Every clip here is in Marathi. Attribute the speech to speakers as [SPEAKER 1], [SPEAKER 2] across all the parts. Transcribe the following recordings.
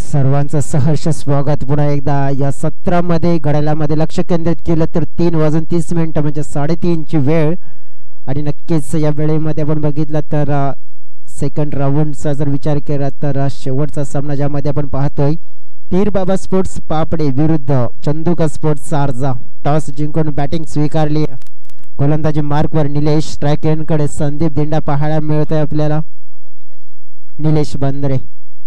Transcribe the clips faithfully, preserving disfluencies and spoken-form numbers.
[SPEAKER 1] सर्वांचं सहर्ष स्वागत पुन्हा एकदा या सत्रामध्ये. घड्याळामध्ये लक्ष केंद्रित केलं तर तीन वाजून तीस मिनिटं म्हणजे साडेतीनची वेळ. आणि नक्कीच या वेळेमध्ये आपण बघितलं तर सेकंड राऊंडचा जर विचार केला तर शेवटचा सामना ज्यामध्ये आपण पाहतोय पीर बाबा स्पोर्ट्स पापडे विरुद्ध चंदुका स्पोर्ट्स सारजा. टॉस जिंकून बॅटिंग स्वीकारली. गोलंदाजी मार्कवर निलेश, स्ट्राईक एंडकडे संदीप दिंडा पाहायला मिळतोय आपल्याला. निलेश बंद्रे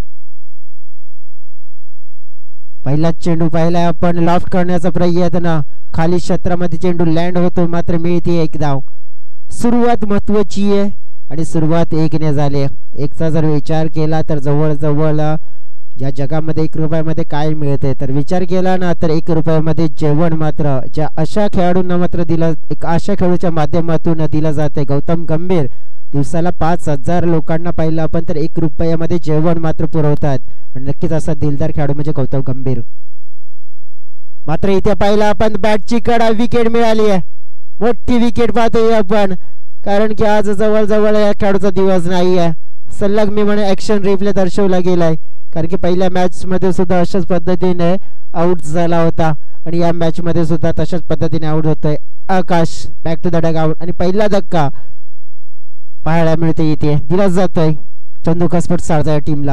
[SPEAKER 1] पहिला चेंडू पाहिला आपण. लॉफ्ट करण्याचा प्रयत्न, खाली क्षेत्रामध्ये चेंडू लँड होतो मात्र मिळते एक धाव. सुरुवात महत्वाची आहे आणि सुरुवात एकने झाली. एकचा जर विचार केला तर जवळजवळ या जगामध्ये एक रुपयामध्ये काय मिळते तर विचार केला ना तर एक रुपयामध्ये जेवण मात्र ज्या अशा खेळाडूंना मात्र दिला, एक अशा खेळूच्या माध्यमातून दिला जाते. गौतम गंभीर दिवसाला पाच हजार लोकांना पाहिलं आपण तर एक रुपयामध्ये जेवण मात्र पुरवतात. आणि नक्कीच असा दिलदार खेळाडू म्हणजे गौतम गंभीर. मात्र इथे पाहिलं आपण बॅटची कडा, विकेट मिळाली आहे. मोठी विकेट पाहतोय आपण कारण की आज जवळजवळ या खेळाडूचा दिवस नाही आहे. सलग मी म्हणे ऍक्शन रिप्ले दर्शवला गेलाय कारण की पहिल्या मॅच मध्ये सुद्धा अशाच पद्धतीने आउट झाला होता आणि या मॅच मध्ये सुद्धा तशाच पद्धतीने आउट होतोय. Akash back to the dugout आणि पहिला धक्का पाहायला मिळते इथे दिला जातोय चंदुका स्पोर्ट्स सारजा या टीमला.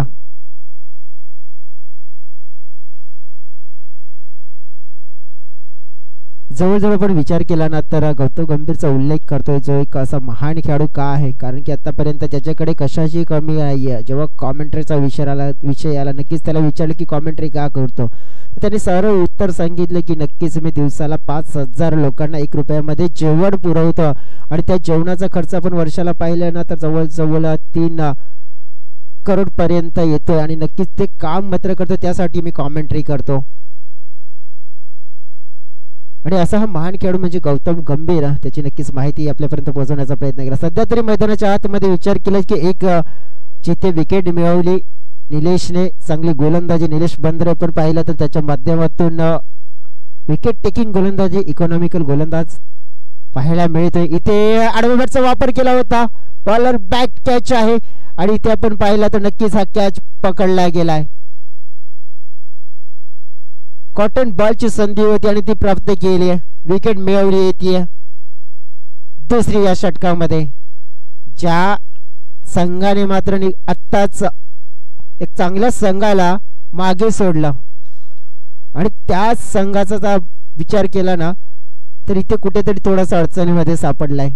[SPEAKER 1] जवळजवळ पण विचार केला ना तर गौतम गंभीरचा उल्लेख करतोय जो एक असा महान खेळाडू का आहे कारण की आतापर्यंत ज्याच्याकडे कशाची कमी नाहीये. जेव्हा कॉमेंट्रीचा विषय आला विषय आला नक्कीच त्याला विचारलं की कॉमेंट्री का करतो तर त्याने सरळ उत्तर सांगितलं की नक्कीच मी दिवसाला पाच हजार लोकांना एक रुपयामध्ये जेवण पुरवतो आणि त्या जेवणाचा खर्च आपण वर्षाला पाहिलं ना तर जवळजवळ तीन करोड पर्यंत येतोय आणि नक्कीच ते काम मात्र करतो त्यासाठी मी कॉमेंट्री करतो. आणि असा हा महान खेळाडू म्हणजे गौतम गंभीर त्याची नक्कीच माहिती आपल्यापर्यंत पोहोचवण्याचा प्रयत्न केला. सध्या तरी मैदानाच्या आतमध्ये विचार केला की एक जिथे विकेट मिळवली निलेशने, चांगली गोलंदाजी निलेश बंद्रे पण पाहिलं तर त्याच्या माध्यमातून विकेट टेकिंग गोलंदाजी, इकॉनॉमिकल गोलंदाज पाहायला मिळतोय. इथे आडव्या बॅटचा वापर केला होता. बॉलर बॅक कॅच आहे आणि इथे आपण पाहिलं तर नक्कीच हा कॅच पकडला गेलाय. कॉटन बॉलची संधी होती आणि ती प्राप्त केली आहे. विकेट मिळवली येते दुसरी या षटकामध्ये. ज्या संघाने मात्र आत्ताच एक चांगल्या संघाला मागे सोडलं आणि त्या संघाचा जर विचार केला ना तर इथे कुठेतरी थोडासा अडचणीमध्ये सापडलाय.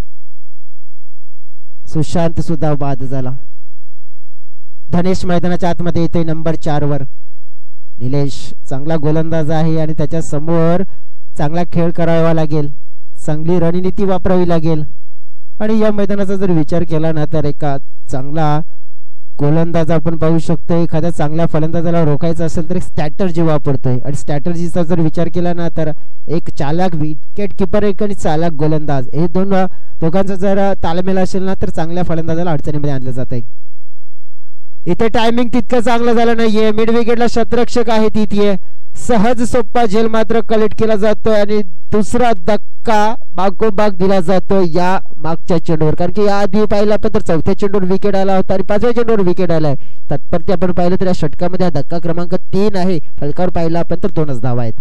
[SPEAKER 1] सुशांत सुद्धा बाद झाला. धनेश मैदानाच्या आतमध्ये येतोय नंबर चार वर. निलेश चांगला गोलंदाज आहे आणि त्याच्या समोर चांगला खेळ करावा लागेल, चांगली रणनीती वापरावी लागेल. आणि या मैदानाचा जर विचार केला ना तर एका चांगला गोलंदाज आपण पाहू शकतो. एखाद्या चांगल्या फलंदाजाला रोखायचं असेल तर एक स्ट्रॅटर्जी वापरतोय आणि स्ट्रॅटर्जीचा जर विचार केला ना तर एक चालाक विकेट किपर एक आणि चालाक गोलंदाज हे दोन दोघांचा जर ताळमेळ असेल ना तर चांगल्या फलंदाजाला अडचणीमध्ये आणलं जात आहे. इथे टायमिंग तितकं चांगलं झालं नाहीये. मिड विकेटला शतरक्षक आहे तिथे सहज सोप्पा झेल मात्र कलेक्ट केला जातोय आणि दुसरा धक्का बागोबाग दिला जातो या मागच्या चेंडूवर कारण की या आधी पाहिलं आपण तर चौथ्या चेंडूवर विकेट आला होता आणि पाचव्या चेंडूवर विकेट आलाय. तात्पर्य आपण पाहिलं तर या षटकामध्ये हा धक्का क्रमांक तीन आहे. फलकावर पाहिला आपण तर दोनच धावा आहेत.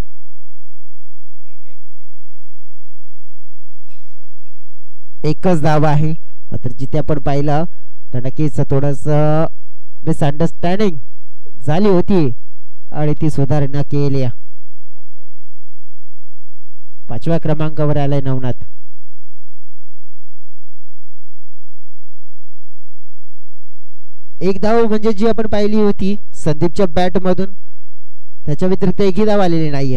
[SPEAKER 1] एकच धावा आहे मात्र जिथे आपण पाहिलं तर नक्कीच थोडस मिसअंडरस्टँडिंग झाली होती आणि ती सुधारणा केली. पाचव्या क्रमांकावर आलाय नवनाथ. एक धाव म्हणजे जी आपण पाहिली होती संदीपच्या बॅट मधून त्याच्या व्यतिरिक्त एकही धाव आलेली नाहीये.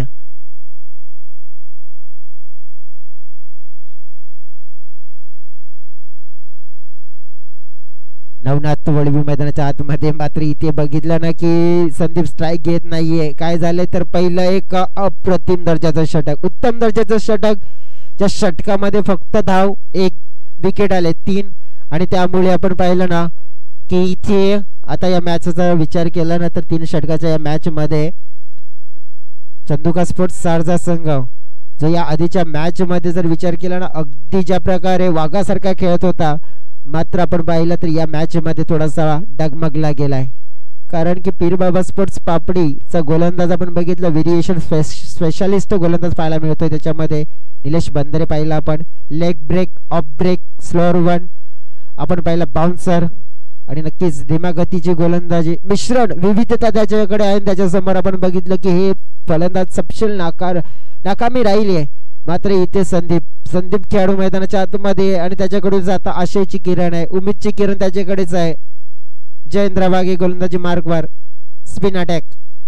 [SPEAKER 1] नवनाथ वळवी मैदानाच्या आतमध्ये मात्र इथे बघितलं ना की संदीप स्ट्राईक घेत नाहीये. काय झालंय तर पहिलं एक अप्रतिम दर्जाचं षटक, उत्तम दर्जाचं षटक. ज्या षटकामध्ये फक्त धाव एक, विकेट आले तीन आणि त्यामुळे आपण पाहिलं ना की इथे आता या मॅचचा विचार केला ना तर तीन षटकाच्या या मॅच मध्ये चंदुका स्पोर्ट्स सारजा संघ जो या आधीच्या मॅच मध्ये जर विचार केला ना अगदी ज्या प्रकारे वाघासारखा खेळत होता मात्र आपण पाहिलं तर या मॅच मध्ये थोडासा डगमगला गेलाय. कारण की पीर बाबा स्पोर्ट्स पापडीचा गोलंदाज आपण बघितलं, व्हेरिएशन स्पेशालिस्ट गोलंदाज पाहायला मिळतोय. त्याच्यामध्ये निलेश बंदरे पाहिला आपण, leg break, off break, slower one आपण पाहिला, बाउन्सर आणि नक्कीच धीम्यागतीची गोलंदाजी मिश्रण विविधता त्याच्याकडे आहे. त्याच्यासमोर आपण बघितलं की हे फलंदाज सपशेल नाकार नाकामी राहिली आहे. मात्र इथे संदीप संदीप खेळाडू मैदानाच्या आतमध्ये आणि त्याच्याकडून जाता आशयची किरण आहे, उमेदची किरण त्याच्याकडेच आहे. जयेंद्र वाघे गोलंदाजी मार्कवर, spin attack,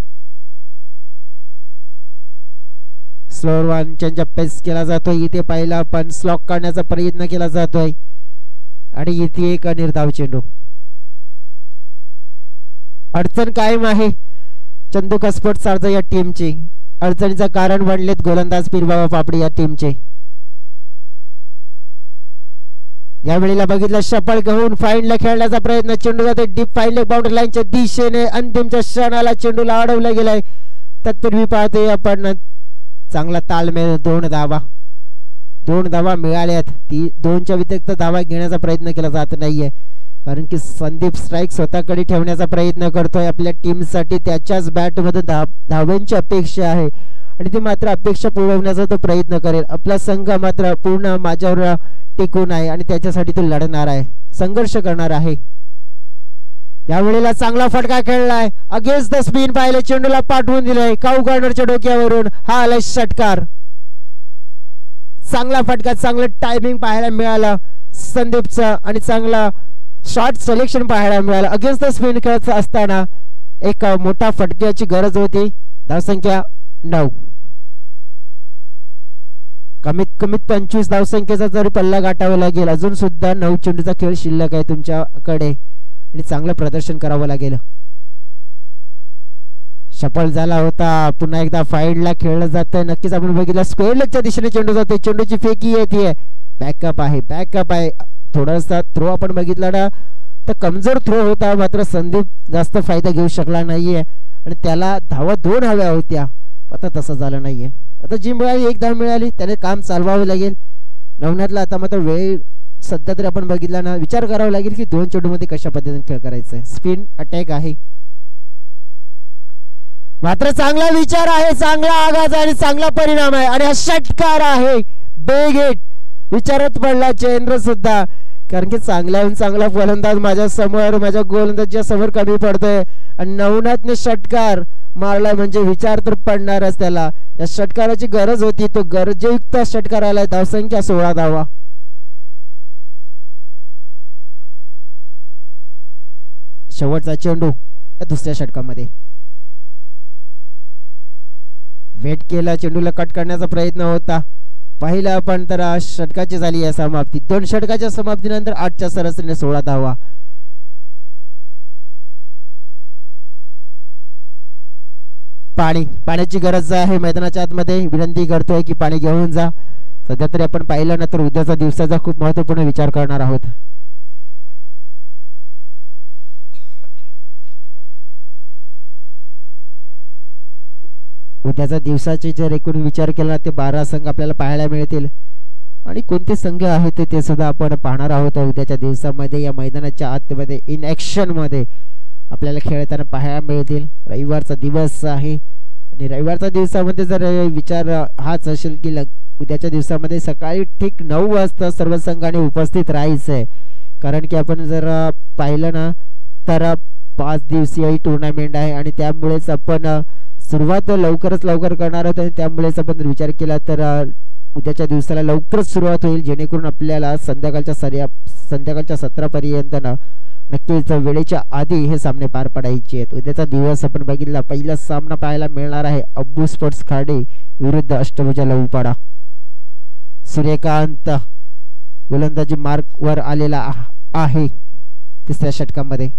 [SPEAKER 1] slower one change pace केला जातोय. इथे पाहिला आपण स्लॉक काढण्याचा प्रयत्न केला जातोय आणि इथे एक निर्धाव चेंडू. अडचण कायम आहे चंदुका स्पोर्ट्स सारजा या टीमची. अडचणीचं कारण बनलेत गोलंदाज पीरबाबा पापडी या टीमचे. या वेळेला बघितलं शपल घेऊन फाईनला खेळण्याचा प्रयत्न, चेंडू जाते डीप फाईन लेग बाउंड्री लाईनच्या दिशेने. अंतिमच्या क्षणाला चेंडूला अडवला गेलाय. तत्पूर्वी पाहतोय आपण चांगला तालमेल, दोन धावा दोन धावा मिळाल्यात. ती दोनच्या व्यतिरिक्त धावा घेण्याचा प्रयत्न केला जात नाहीये, कारण की संदीप स्ट्राईक स्वतःकडे ठेवण्याचा प्रयत्न करतोय. आपल्या टीमसाठी त्याच्याच बॅटमध्ये धा धावांची अपेक्षा आहे आणि ती मात्र अपेक्षा पुरवण्याचा तो प्रयत्न करेल. आपला संघ मात्र पूर्ण माझ्यावर टिकून आहे आणि त्याच्यासाठी तो लढणार आहे, संघर्ष करणार आहे. यावेळेला चांगला फटका खेळलाय, अगेन्स्ट द स्पिन पाहिले, चेंडूला पाठवून दिलाय काऊ कॉर्नरच्या डोक्यावरून. हा आलाय षटकार, चांगला फटका, चांगलं टायमिंग पाहायला मिळालं संदीपचं आणि चांगला शॉट सिलेक्शन पाहायला मिळालं. अगेन्स्ट द स्पिन खेळत असताना एक मोठा फटक्याची गरज होती. धावसंख्या नऊ, कमीत कमीत पंचवीस धावसंख्येचा जरी पल्ला गाठावा लागेल. अजून सुद्धा नऊ चेंडूचा खेळ शिल्लक आहे तुमच्याकडे आणि चांगलं प्रदर्शन करावं लागेल. सफल झाला होता, पुन्हा एकदा फाईडला खेळलं जातंय. नक्कीच आपण बघितलं स्क्वेअर लेगच्या दिशेने चेंडू जातोय, चेंडूची फेकी येते, बॅकअप आहे बॅकअप आहे थोडासा थ्रो आपण बघितला ना तर कमजोर थ्रो होता. मात्र संदीप जास्त फायदा घेऊ शकला नाहीये आणि त्याला धावा दोन हव्या होत्या, आता तसं झालं नाहीये. आता जी मिळाली एक धाव मिळाली, त्याने काम चालवावं लागेल. नवनाथला आता मात्र वेळ सध्या तरी आपण बघितला ना विचार करावा लागेल की दोन चेंडू मध्ये कशा पद्धतीने खेळ करायचा आहे. स्पिन अटॅक आहे, मात्र चांगला विचार आहे, चांगला आघात आणि चांगला परिणाम आहे आणि हा षटकार आहे. बेग हिट विचारत पडला चेंद्र सुद्धा, कारण की चांगल्याहून चांगला फलंदाज माझ्या समोर माझ्या गोलंदाजच्या समोर कमी पडतोय आणि नवनाथने षटकार मारला म्हणजे विचार तर पडणारच त्याला. या षटकाराची गरज होती, तो गरजेयुक्त षटकार आलाय. धावसंख्या सोळा धावा. शेवटचा चेंडू या दुसऱ्या षटकामध्ये वेट केला, चेंडूला कट करण्याचा प्रयत्न होता. पहिला आपण तर षटकाची झाली आहे समाप्ती. दोन षटकाच्या समाप्तीनंतर आठच्या सरासरीने सोळा धावा. पाणी पाण्याची गरज आहे मैदानाच्या आतमध्ये. विनंती करतोय की पाणी घेऊन जा. सध्या तरी आपण पाहिलं ना तर उद्याचा दिवसाचा खूप महत्वपूर्ण विचार करणार आहोत. उद्याचा दिवसाचे जर एकूण विचार केला ते बारा संघ आपल्याला पाहायला मिळतील आणि कोणते संघ आहेत ते सुद्धा आपण पाहणार आहोत उद्याच्या दिवसामध्ये. या मैदानाच्या आतमध्ये इन ऍक्शन मध्ये आपल्याला खेळताना पाहायला मिळतील. रविवारचा दिवस आहे आणि रविवारच्या दिवसामध्ये जर विचार हाच असेल की उद्याच्या दिवसामध्ये सकाळी ठीक नऊ वाजता सर्व संघाने उपस्थित राहायचं आहे. कारण की आपण जर पाहिलं ना तर पाच दिवसीय ही टुर्नामेंट आहे आणि त्यामुळेच आपण सुरुवात लवकरच लवकर करणार आहोत आणि त्यामुळेच आपण विचार केला तर उद्याच्या दिवसाला लवकरच सुरुवात होईल, जेणेकरून आपल्याला संध्याकाळच्या सर्या संध्याकाळच्या सत्रापर्यंत ना नक्कीच वेळेच्या आधी हे सामने पार पडायचे आहेत. उद्याचा दिवस आपण बघितला, पहिला सामना पाहायला मिळणार आहे अब्बू स्पोर्ट्स खाडे विरुद्ध अष्टभुजा लवपाडा. सूर्यकांत गोलंदाजी मार्क वर आलेला आहे तिसऱ्या षटकामध्ये.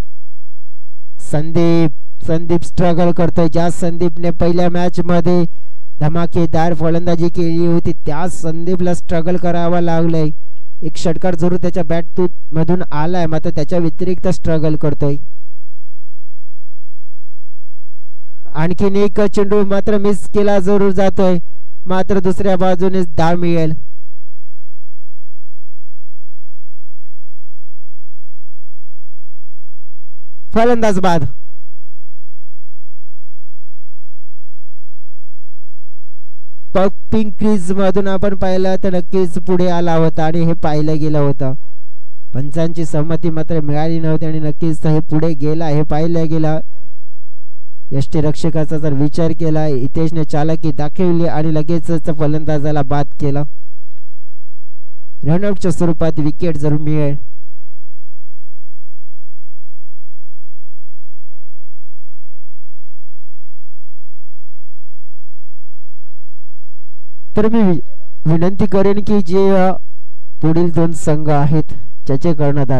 [SPEAKER 1] संदीप संदीप स्ट्रगल करतोय. ज्या संदीपने पहिल्या मॅच मध्ये धमाकेदार फलंदाजी केली होती त्या संदीपला स्ट्रगल करावा लागलंय. एक षटकार जरूर त्याच्या बॅट मधून आलाय, मात्र त्याच्या व्यतिरिक्त स्ट्रगल करतोय. आणखीन एक चेंडू मात्र मिस केला जरूर जातोय, मात्र दुसऱ्या बाजूने धाव मिळेल. फलंदाज बाद पिंक क्रीज मधून आपण पाहिलं तर नक्कीच पुढे आला होता आणि हे पाहिलं गेलं होतं. पंचांची संमती मात्र मिळाली नव्हती आणि नक्कीच हे पुढे गेला हे पाहिलं गेलं. यष्टीरक्षकाचा जर विचार केला हितेशने चालाकी दाखवली आणि लगेचच फलंदाजाला बाद केला. रनआउटच्या स्वरूपात विकेट जरूर मिळेल. तर मी विनंती करेन की जे पुढील दोन संघ आहेत ज्याचे कर्णधार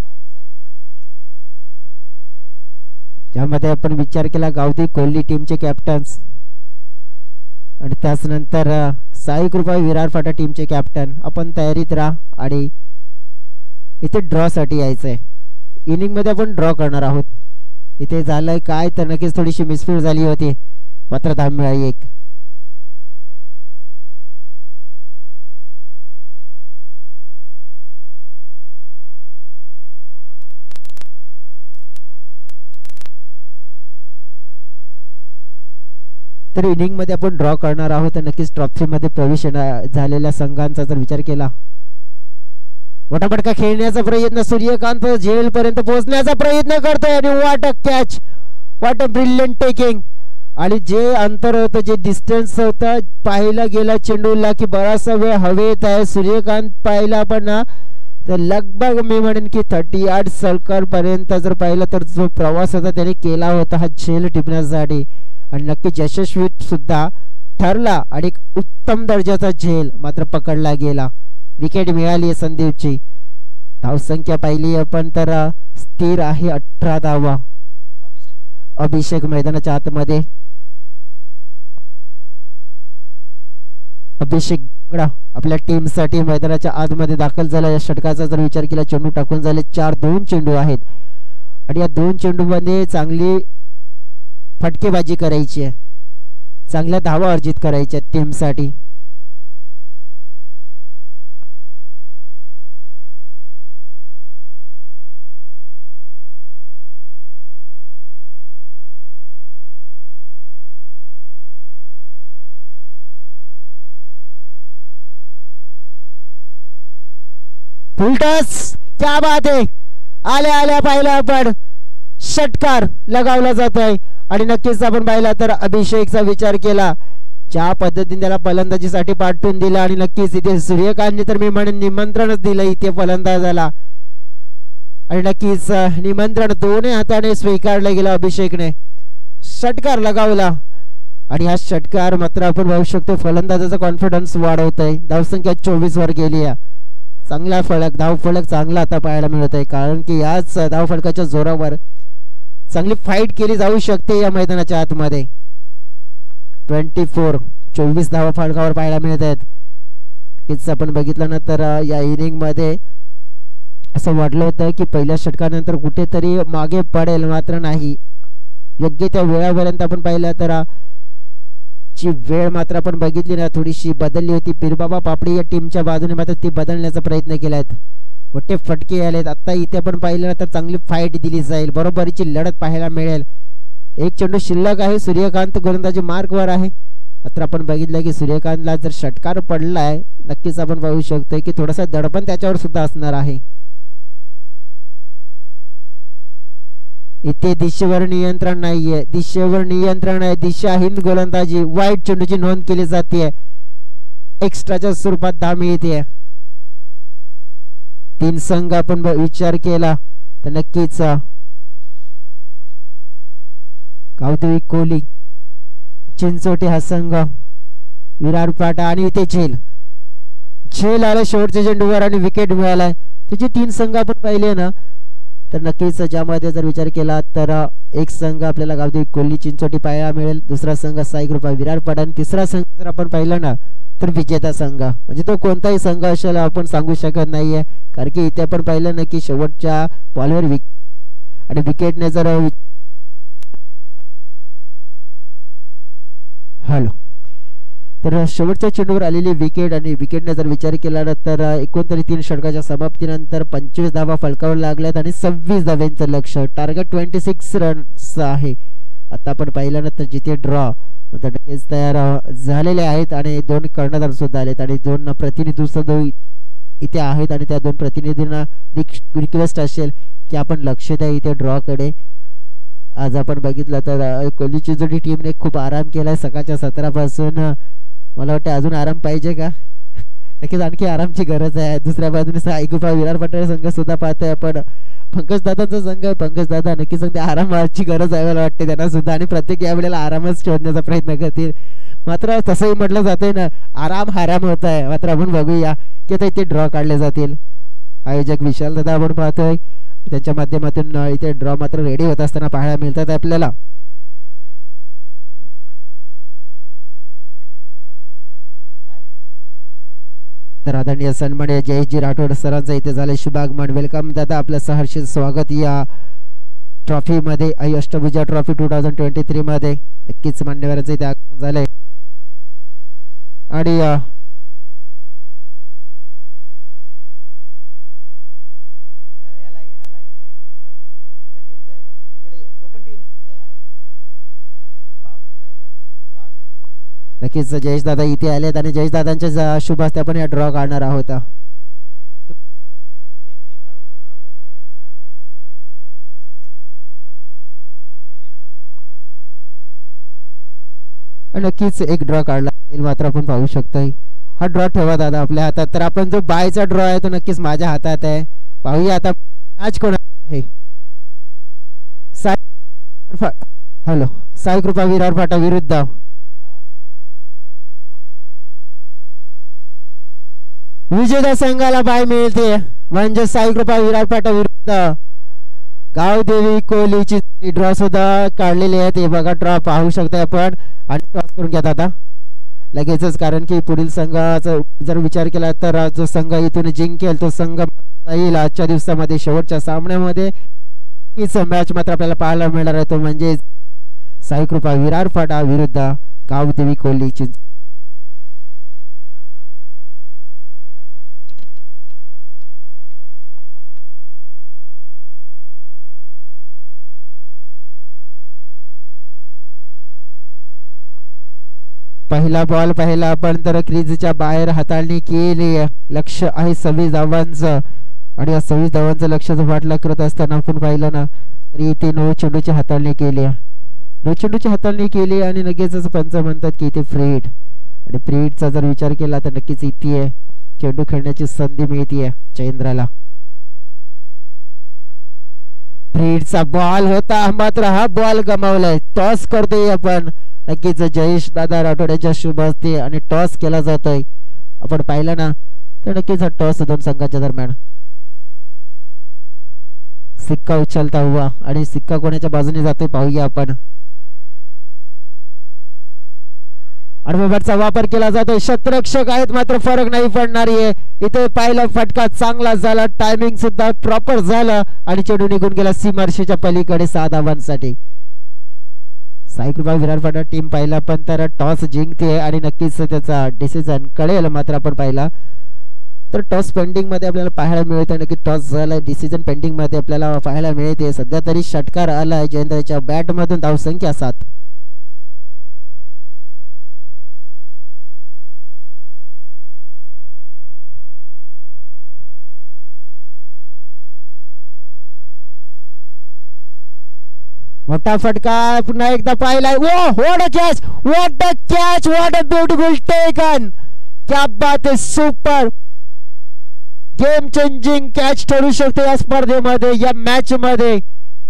[SPEAKER 1] ज्यामध्ये आपण विचार केला गावठी कोहली टीमचे कॅप्टन्स आणि त्यानंतर साई कृपा विरार फाटा टीमचे कॅप्टन आपण तयारीत राहा आणि इथे ड्रॉ साठी यायचंय. इनिंग मध्ये आपण ड्रॉ करणार आहोत. इथे झालंय काय तर नक्कीच थोडीशी मिसफीड झाली होती मात्र धाव मिळाली एक. तर इनिंग मध्ये आपण ड्रॉ करणार आहोत तर नक्कीच ट्रॉफी मध्ये प्रवेश झालेल्या संघांचा जर विचार केला वटापटका खेळण्याचा प्रयत्न सूर्यकांत झेल पर्यंत पोहोचण्याचा प्रयत्न करतोय आणि what a catch what a brilliant taking आणि जे अंतर होतं जे डिस्टन्स होतं पाहिला गेला चेंडूला की बराचसा वेळ हवेत आहे. सूर्यकांत पाहिला पण ना तर लगभग मी म्हणेन की थर्टी आठ सर्कल पर्यंत जर पाहिलं तर जो प्रवास होता त्याने केला होता हा झेल टिपण्यासाठी आणि नक्कीच यशस्वी सुद्धा ठरला आणि एक उत्तम दर्जाचा झेल मात्र पकडला गेला. विकेट मिळाली संदीपची. धावसंख्या पाहिली आपण तर स्थिर आहे अठरा धावा. अभिषेक मैदानाच्या आतमध्ये अभिषेक आपल्या टीम साठी मैदानाच्या आतमध्ये दाखल झाला. या षटकाचा जर विचार केला चेंडू टाकून झाले चार दोन चेंडू आहेत आणि या दोन चेंडू मध्ये चांगली फटकेबाजी करायची आहे चांगल्या धावा अर्जित करायच्या टीम साठी. फुलटॉस क्या बात आहे. आल्या आल्या पाहिलं आपण षटकार लगावला जातोय आणि नक्कीच आपण पाहिला तर अभिषेकचा विचार केला ज्या पद्धतीने त्याला फलंदाजीसाठी पाठवून दिला आणि नक्कीच इथे सूर्यकांतने तर मी म्हणेन निमंत्रणच दिलं इथे फलंदाजाला आणि नक्कीच निमंत्रण दोन्ही हाताने स्वीकारलं गेलं. अभिषेकने षटकार लगावला आणि हा षटकार मात्र आपण पाहू शकतो फलंदाजाचा कॉन्फिडन्स वाढवतोय. धावसंख्या चोवीस वर गेली आहे. चांगला फलक धाव फलक चांगला आता पाहायला मिळत आहे कारण की याच धाव फलकाच्या जोरावर चांगली फाईट केली जाऊ शकते या मैदानाच्या आतमध्ये. ट्वेंटी फोर चोवीस धावा फलकावर पाहायला मिळत आहेत. हेच आपण बघितलं ना तर या इनिंग मध्ये असं वाटलं होतं की पहिल्या षटकानंतर कुठेतरी मागे पडेल मात्र नाही. योग्य त्या वेळापर्यंत आपण पाहिलं तर ची वेळ मात्र आपण बघितली ना थोडीशी बदलली होती. पीरबाबा पापडी या टीमच्या बाजूने मात्र ती बदलण्याचा प्रयत्न केलायत. मोठे फटके आलेत. आता इथे पण पाहिलं तर चांगली फाईट दिली जाईल बरोबरीची लढत पाहायला मिळेल. एक चेंडू शिल्लक आहे. सूर्यकांत गोलंदाजी मार्कवर आहे मात्र आपण बघितलं की सूर्यकांतला जर षटकार पडलाय नक्कीच आपण पाहू शकतो की थोडासा दडपण त्याच्यावर सुद्धा असणार आहे. इथे दिशेवर नियंत्रण नाहीये. दिशेवर नियंत्रण आहे. दिशाहीन गोलंदाजी वाईट चेंडूची नोंद केली जाते. एक्स्ट्राच्या स्वरूपात धाव मिळते. तीन संघ आपण विचार केला तर नक्कीच गावदेवी कोहली चिंचोटे हा संघ विरार पाटा आणि इथे झेल झेल आला शेवटच्या चेंडूवर आणि विकेट मिळालाय. त्याचे तीन संघ आपण पाहिले ना तर नक्कीच ज्यामध्ये जर विचार केला तर एक संघ आपल्याला गावदेवी कोहली चिंचोटी पाहायला मिळेल. दुसरा संघ साई कृपा विरार पाटा आणि तिसरा संघ जर आपण पाहिलं ना तर विजेता संघ म्हणजे तो कोणताही संघ असेल आपण सांगू शकत नाहीये कारण की इथे आपण पाहिलं ना की शेवटच्या बॉलवर विकेट आणि विकेटने जर हॅलो तर शेवटच्या चेंडूवर आलेली विकेट आणि विकेटने जर विचार केला तर एकोणतरी तीन षटकाच्या समाप्तीनंतर पंचवीस धावा फलकावर लागल्यात आणि सव्वीस धाव्यांचं लक्ष टार्गेट ट्वेंटी सिक्स रन्स आहे. आता आपण पाहिलं ना तर जिथे ड्रॉ नक्कीच तयार झालेले आहेत आणि दोन कर्णधार सुद्धा आलेत आणि दोन प्रतिनिधी सुद्धा इथे आहेत आणि त्या दोन प्रतिनिधींना रिक्वेस्ट असेल की आपण लक्ष द्या इथे ड्रॉ कडे. आज आपण बघितलं तर कोहली चिंचोली टीमने खूप आराम केलाय सकाळच्या सतरा पासून. मला वाटतं अजून आराम पाहिजे का? नक्कीच आणखी आरामची गरज आहे. दुसऱ्या बाजूने साईगुफा विराट पठार संघ सुद्धा पाहतोय आपण. पंकज दादांचा संघ आहे. पंकज दादा नक्कीच सांगते आरामाची गरज आहे मला वाटते त्यांना सुद्धा आणि प्रत्येक या वेळेला आरामच शोधण्याचा प्रयत्न करतील. मात्र तसंही म्हटलं जातंय ना आराम हराम होत आहे. मात्र आपण बघूया की आता इथे ड्रॉ काढले जातील. आयोजक विशाल दादा आपण पाहतोय त्यांच्या माध्यमातून इथे ड्रॉ मात्र रेडी होत असताना पाहायला मिळतात आपल्याला. तर आदरणीय सन्माननीय जयजी राठोड सरांचं इथे झालं शुभागमन. वेलकम दादा आपलं सहर्षित स्वागत या ट्रॉफी मध्ये Aai Ashtabhuja trophy two thousand twenty three मध्ये. नक्कीच मान्यवरांचं इथे आगमन झालंय आणि नक्कीच जयेश दादा इथे आलेत आणि जयेश दादांच्या शुभ हस्ते आपण या ड्रॉ काढणार आहोत. नक्कीच एक ड्रॉ काढला जाईल मात्र आपण पाहू शकतोय. हा ड्रॉ ठेवा दादा आपल्या हातात. तर आपण जो बायचा ड्रॉ आहे तो नक्कीच माझ्या हातात आहे. पाहूया आता मॅच कोण आहे. साई हॅलो साई कृपा विरार फाटा विरुद्ध विजेत्या संघाला बाय मिळते म्हणजे साई कृपा विराट पाटा विरुद्ध गावदेवी कोहलीची ड्रॉ सुद्धा काढलेली आहे. ते बघा ड्रॉ पाहू शकता आपण आणि टॉस करून घ्या दादा लगेचच कारण की पुढील संघाचा जर विचार केला तर जो संघ इथून जिंकेल तो संघ येईल आजच्या दिवसामध्ये शेवटच्या सामन्यामध्ये. हीच मॅच मात्र आपल्याला पाहायला मिळणार आहे तो म्हणजे साई कृपा विरार फाटा विरुद्ध गावदेवी कोहलीची. पहिला बॉल पाहिला आपण तर क्रीजच्या बाहेर हाताळणी केली. लक्ष आहे सव्वीस धावांचं आणि या सव्वीस धावांचं लक्षाचं वाटला करत असताना आपण पाहिलं ना तरी इथे नऊ चेंडूची हाताळणी केली. नऊ चेंडूची हाताळणी केली आणि लगेचच पंच म्हणतात की इथे फ्री हिट आणि फ्री हिटचा जर विचार केला तर नक्कीच इथे चेंडू खेळण्याची संधी मिळते चैंद्राला. फ्री हिटचा बॉल होता मात्र हा बॉल गमावलाय. टॉस करतोय आपण नक्कीच जयेश दादा राठोड यांच्या शुभ हस्ते आणि टॉस केला जातोय. आपण पाहिलं ना तर नक्कीच हा टॉस दोन संघांच्या दरम्यान. सिक्का उचलता हुआ आणि सिक्का कोणाच्या बाजूने जातोय पाहूया आपण. अडवॅटचा वापर केला जातोय. शतरक्षक आहेत मात्र फरक नाही पडणार आहे. इथे पहिला फटका चांगला झाला. टायमिंग सुद्धा प्रॉपर झाला आणि चेंडू निघून गेला सीमारेषेच्या पलीकडे सहा धावांसाठी. साई कृपा विराट फाटा टीम पाहिला पण तर टॉस जिंकते आणि नक्कीच त्याचा डिसिजन कळेल. मात्र आपण पाहिला तर टॉस पेंडिंग मध्ये आपल्याला पाहायला मिळते. नक्की टॉस झाला डिसिजन पेंडिंग मध्ये आपल्याला पाहायला मिळते. सध्या तरी षटकार आलाय जयेंद्रच्या बॅट मधून. धावसंख्या सात. मोठा फटका पुन्हा एकदा पाहिलाय. Oh what a catch what a catch what a beautiful taken. क्या बात है सुपर. गेम चेंजिंग कॅच ठरू शकते या स्पर्धेमध्ये या मॅच मध्ये.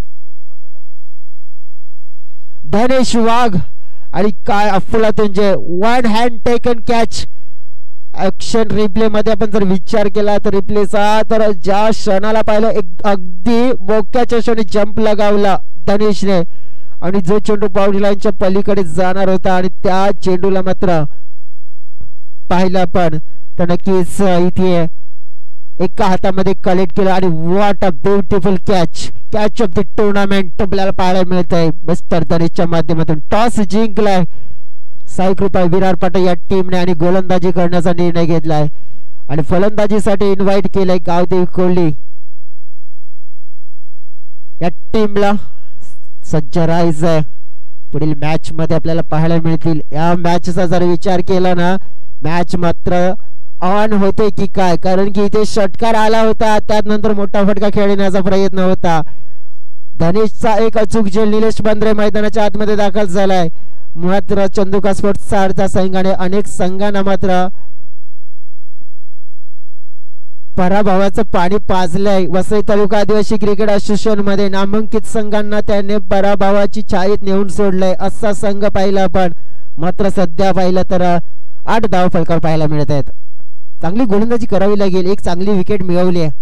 [SPEAKER 1] धनेश वाघ आणि काय अफलातून जे one hand taken catch. Action replay मध्ये आपण जर विचार केला तर रिप्लेचा तर ज्या क्षणाला पाहिलं एक अगदी मोक्याच्या क्षणी जंप लगावला धनेशने आणि जो चेंडू बाउंड्री लाईनच्या पलीकडे जाणार होता आणि त्या चेंडूला मात्र पाहिला पण तर नक्कीच इथे एका हातामध्ये कलेक्ट केलं आणि what a beautiful catch. Catch of the tournament आपल्याला पाहायला मिळत आहे मिस्टर धनेशच्या माध्यमातून. टॉस जिंकलाय साई कृपा विरार पाटा या टीमने आणि गोलंदाजी करण्याचा निर्णय घेतलाय आणि फलंदाजीसाठी इन्व्हाइट केलंय गावदेवी कोहली. या टीमला सज्ज राहायचंय पुढील मॅच मध्ये आपल्याला पाहायला मिळतील. या मॅचचा जर विचार केला ना, मॅच मात्र ऑन होते की काय, कारण की इथे षटकार आला होता, त्यानंतर मोठा फटका खेळण्याचा प्रयत्न होता. धनेशचा एक अचूक झेल निलेश बांद्रे मैदानाच्या आतमध्ये दाखल झालाय. मात्र चंदुका स्पोर्ट्स चारचा संघाने अनेक संघांना मात्र पराभवाचं पाणी पाजलंय. वसई तालुका आदिवासी क्रिकेट असोसिएशन मध्ये नामांकित संघांना त्याने पराभवाची छायेत नेऊन सोडलंय. असा संघ पाहिला आपण, मात्र सध्या पाहिलं तर आठ धाव फलकावर पाहायला मिळत आहेत. चांगली गोलंदाजी करावी लागेल, एक चांगली विकेट मिळवली आहे.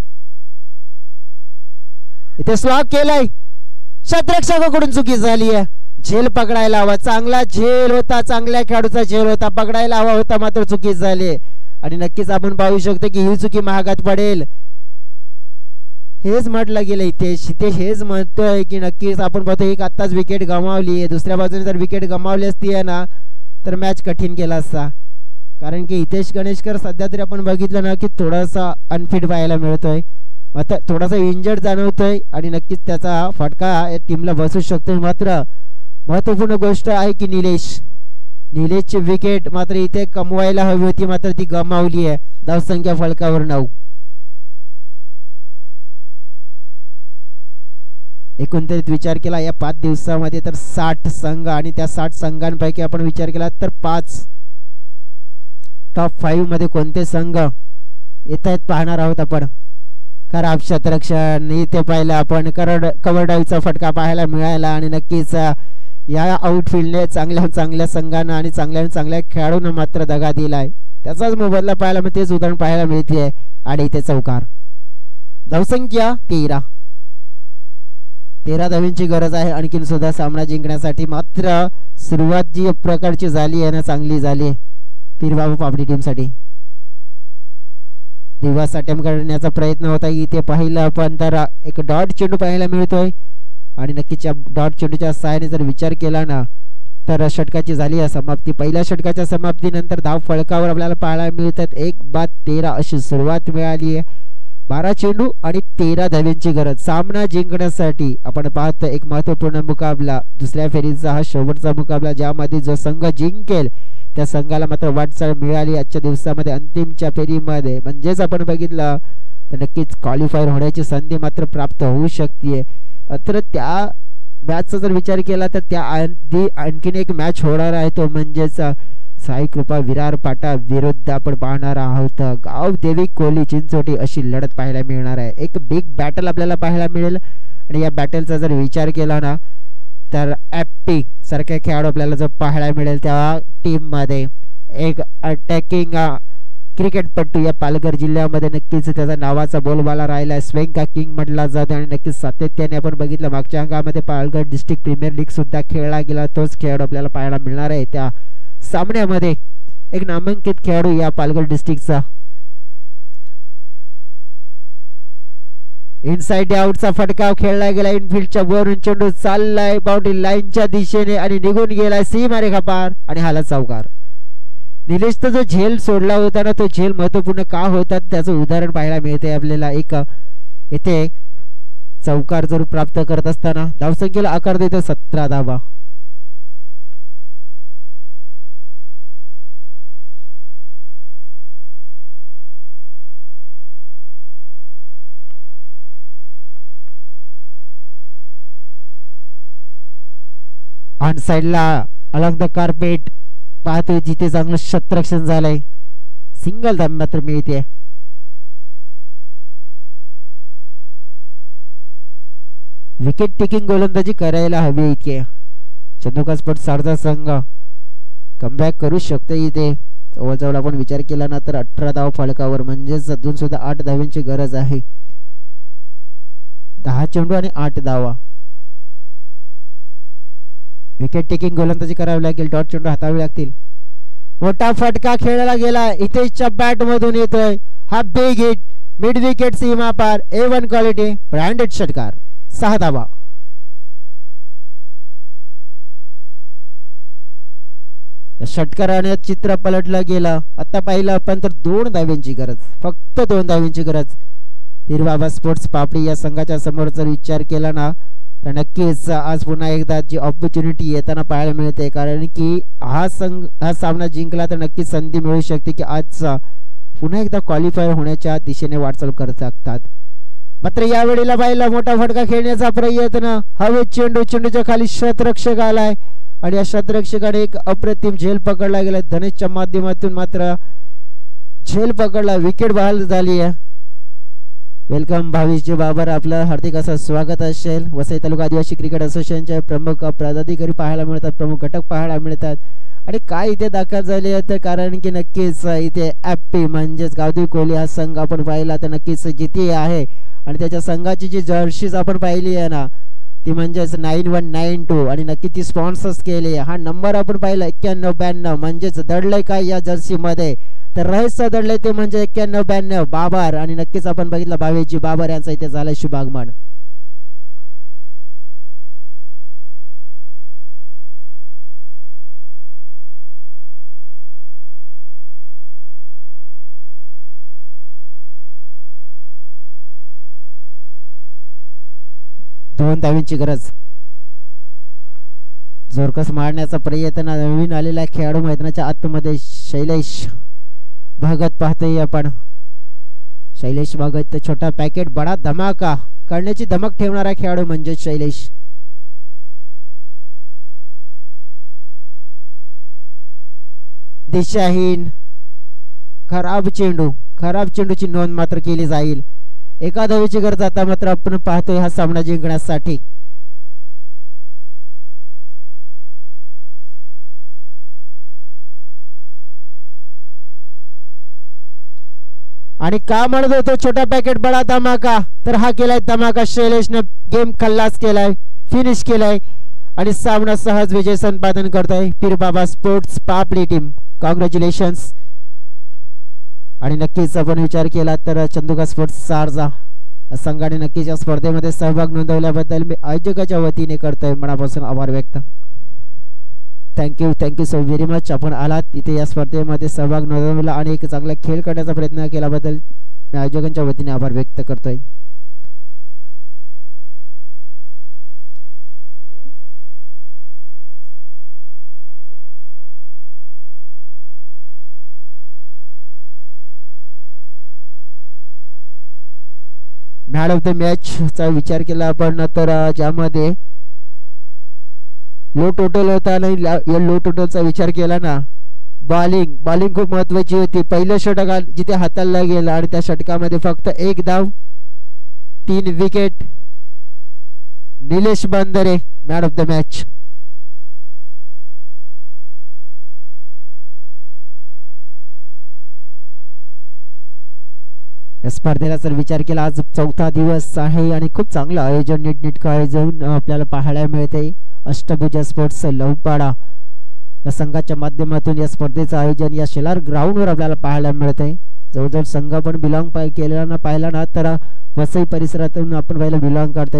[SPEAKER 1] इथे स्वाग केलाय, क्षेत्ररक्षकाकडून चुकी झाली आहे. झेल पकडायला हवा, चांगला झेल होता, चांगल्या खेळाडूचा झेल होता, पकडायला हवा होता, मात्र चुकी झाली. आणि नक्कीच आपण पाहू शकतो की ही चुकी महागात पडेल. हेच म्हटलं गेलं इथे इथे हेच म्हणतोय की नक्कीच आपण पाहतो एक आत्ताच विकेट गमावली आहे. दुसऱ्या बाजूने जर विकेट गमावली असती आहे ना तर मॅच कठीण केला असता, कारण की हितेश गणेशकर सध्या तरी आपण बघितलं ना की थोडासा अनफिट पाहायला मिळतोय, मात्र थोडासा इंजर्ड जाणवतोय आणि नक्कीच त्याचा फटका या टीमला बसू शकतोय. मात्र महत्त्वपूर्ण गोष्ट आहे की निलेश निलेशची विकेट मात्र इथे कमवायला हवी होती, मात्र ती गमावली आहे. धावसंख्या फलकावर नऊ. एकंदरीत विचार केला या पाच दिवसामध्ये तर साठ संघ आणि त्या साठ संघांपैकी आपण विचार केला तर पाच टॉप फाईव्ह मध्ये कोणते संघ येत आहेत पाहणार आहोत आपण. खराब क्षेत्ररक्षण इथे पाहिलं आपण, करड कवरडावीचा फटका पाहायला मिळाला आणि नक्कीच या आउटफील्डने चांगल्या चांगल्या संघांना आणि चांगल्या चांगल्या खेळाडूंना मात्र दगा दिलाय. त्याचाच मोबदला पाहायला मग तेच उदाहरण पाहायला मिळते. आणि इथे चौकार. धावसंख्या तेरा तेरा धावींची गरज आहे आणखीन सुद्धा सामना जिंकण्यासाठी. मात्र सुरुवात जी प्रकारची झाली आहे ना चांगली झाली पीरबाबा पापडी टीम साठी. दिवस अटेम्प्ट करण्याचा प्रयत्न होता, इथे पाहिलं आपण तर एक डॉट चेंडू पाहायला मिळतोय आणि नक्कीच डॉट चेंडूच्या सहाय्याने जर विचार केला ना तर षटकाची झाली आहे समाप्ती. पहिल्या षटकाच्या समाप्तीनंतर धाव फलकावर आपल्याला पाहायला मिळतात एक बाद तेरा अशी सुरुवात मिळाली आहे. बारा चेंडू आणि तेरा धाव्यांची गरज. सामना जिंकण्यासाठी आपण पाहतो एक महत्वपूर्ण मुकाबला, दुसऱ्या फेरीचा हा शेवटचा मुकाबला, ज्यामध्ये जो संघ जिंकेल त्या संघाला मात्र वाटचाल मिळाली आजच्या दिवसामध्ये अंतिमच्या फेरीमध्ये. म्हणजेच आपण बघितलं तर नक्कीच क्वालिफायर होण्याची संधी मात्र प्राप्त होऊ शकते. मात्र त्या मॅचचा जर विचार केला तर त्या आधी आणखीन एक मॅच होणार आहे, तो म्हणजेच साई कृपा विरार पाटा विरुद्ध आपण पाहणार आहोत गाव देवी कोली चिंचोटी अशी लढत पाहायला मिळणार आहे. एक बिग बॅटल आपल्याला पाहायला मिळेल आणि या बॅटलचा जर विचार केला ना तर एपी सारख्या खेळाडू आपल्याला जर पाहायला मिळेल त्या टीम मध्ये. एक अटॅकिंग क्रिकेटपटू या पालघर जिल्ह्यामध्ये नक्कीच त्याचा नावाचा बोलबाला राहिला, स्वेंका किंग म्हटला जातो आणि नक्कीच सातत्याने आपण बघितलं मागच्या अंकामध्ये पालघर डिस्ट्रिक्ट प्रीमियर लीग सुद्धा खेळला गेला. तोच खेळाडू आपल्याला पाहायला मिळणार आहे त्या सामन्यामध्ये. एक नामांकित खेळाडू या पालघर डिस्ट्रिक्टचा. इनसाइड आउटचा फटका खेळला गेला, इनफिल्डच्या वरून चेंडू चाललाय बाउंड्री लाईनच्या दिशेने आणि निघून गेलाय सीमारेखा पार आणि हाला चौकार. निलेशचा जो झेल सोडला होता ना तो झेल महत्वपूर्ण का होता त्याचं उदाहरण पाहायला मिळते आपल्याला. एक इथे चौकार जरूर प्राप्त करत असताना धावसंख्येला आकार देतो सतरा धावा. ऑन साइडला अलॉंग द कार्पेट पाहतोय जिथे चांगलं क्षेत्ररक्षण झालंय, सिंगल धाव मात्र मिळते. विकेट टेकिंग गोलंदाजी करायला हवी इतके. चंदुका स्पोर्ट्स सारदा संघ कमबॅक करू शकतो इथे. जवळजवळ आपण विचार केला ना तर अठरा धाव फलकावर, म्हणजेच अजून सुद्धा आठ धावांची गरज आहे. दहा चेंडू आणि आठ धावा. विकेट टेकिंग गोलंदाजी करावी लागेल, डॉट चेंडू हाताळावे लागतील. मोठा फटका खेळला गेला, इथेच्या बॅट मधून येतोय हा बिग हिट, मिड विकेट सीमा पार, ए वन क्वालिटी ब्रँडेड षटकार, सहा धावा. षटकाराने चित्र पलटलं गेलं. आता पाहिलं आपण तर दोन धाव्यांची गरज, फक्त दोन धाव्यांची गरज. पीरबाबा स्पोर्ट्स पापडी या संघाच्या समोर जर विचार केला ना तर नक्कीच आज पुन्हा एकदा जी ऑपॉर्च्युनिटी येताना पाहायला मिळते, कारण की हा संघ हा सामना जिंकला तर नक्कीच संधी मिळू शकते की आज पुन्हा एकदा क्वालिफाय होण्याच्या दिशेने वाटचाल करत असतात. मात्र यावेळेला बाईला मोठा फटका खेळण्याचा प्रयत्न, हवेत चेंडू, चेंडूच्या खाली शतरक्षक आलाय आणि या शतरक्षकाने एक अप्रतिम झेल पकडला गेला. धनेशच्या माध्यमातून मात्र झेल पकडला, विकेट बहाल झाली आहे. वेलकम भावेशजी बाबर, आपलं हार्दिक असं स्वागत असेल. वसई तालुका आदिवासी क्रिकेट असोसिएशनचे प्रमुख पदाधिकारी पाहायला मिळतात, प्रमुख घटक पाहायला मिळतात. आणि काय इथे दाखल झाले आहे तर कारण की नक्कीच इथे ॲपी म्हणजेच गावदेवी कोहली हा संघ आपण पाहिला तर नक्कीच जिथे आहे आणि त्याच्या संघाची जी जर्सीज आपण पाहिली आहे ना ती म्हणजेच नाईन वन नाईन टू आणि नक्की ती स्पॉन्सर्स केली. हा नंबर आपण पाहिला एक्क्याण्णव ब्याण्णव म्हणजेच दडलंय काय या जर्सीमध्ये तर रहस्य दडलंय ते म्हणजे एक्क्याण्णव ब्याण्णव बाबर आणि नक्कीच आपण बघितलं भावेशजी बाबर यांचा इथे झालाय शुभागमन. दोन धावींची गरज, जोरकस मारण्याचा प्रयत्न नवीन आलेला खेळाडू मैदानाच्या आतमध्ये शैलेश भगत पाहतोय आपण. शैलेश भगत छोटा पॅकेट बडा धमाका करण्याची धमक ठेवणारा खेळाडू म्हणजे शैलेश. दिशाहीन खराब चेंडू, खराब चेंडूची नोंद मात्र केली जाईल. एका धावेची गरज आता मात्र आपण पाहतोय हा सामना जिंकण्यासाठी. आणि का म्हणत होतो छोटा पॅकेट बडा धमाका तर हा केलाय धमाका. शैलेशने गेम खल्लास केलाय, फिनिश केलाय आणि सामना सहज विजय संपादन करतोय पीर बाबा स्पोर्ट्स आपली टीम. कॉंग्रॅच्युलेशन्स. आणि नक्कीच आपण विचार केला तर चंदुका स्पोर्ट्स शारजा संघाने नक्कीच या स्पर्धेमध्ये सहभाग नोंदवल्याबद्दल मी आयोजकाच्या वतीने करतोय मनापासून आभार व्यक्त. Thank you thank you so very much. आपण आलात तिथे या स्पर्धेमध्ये सहभाग नोंदवला आणि एक चांगला खेळ करण्याचा प्रयत्न केल्याबद्दल मी आयोजकांच्या वतीने आभार व्यक्त करतोय. मॅन ऑफ द मॅच चा विचार केला आपण तर ज्यामध्ये लो टोटल होता नाही या लो टोटलचा विचार केला ना बॉलिंग बॉलिंग खूप महत्वाची होती. पहिलं षटक जिथे हाताळला गेला आणि त्या षटकामध्ये फक्त एक धाव, तीन wicket. Nilesh Bandre man of the match. स्पर्धेला जर विचार केला आज चौथा दिवस आहे आणि खूप चांगलं आयोजन नीटनेटकं आयोजन आपल्याला पाहायला मिळते. अष्टभुजा स्पोर्ट्स लवपाडा या संघाच्या माध्यमातून या स्पर्धेचं आयोजन या शेलार ग्राउंडवर आपल्याला पाहायला मिळते. जवळजवळ संघ पण बिलॉंग केलेला ना पाहिला ना तर वसई परिसरातून आपण पाहिलं बिलॉंग करतोय.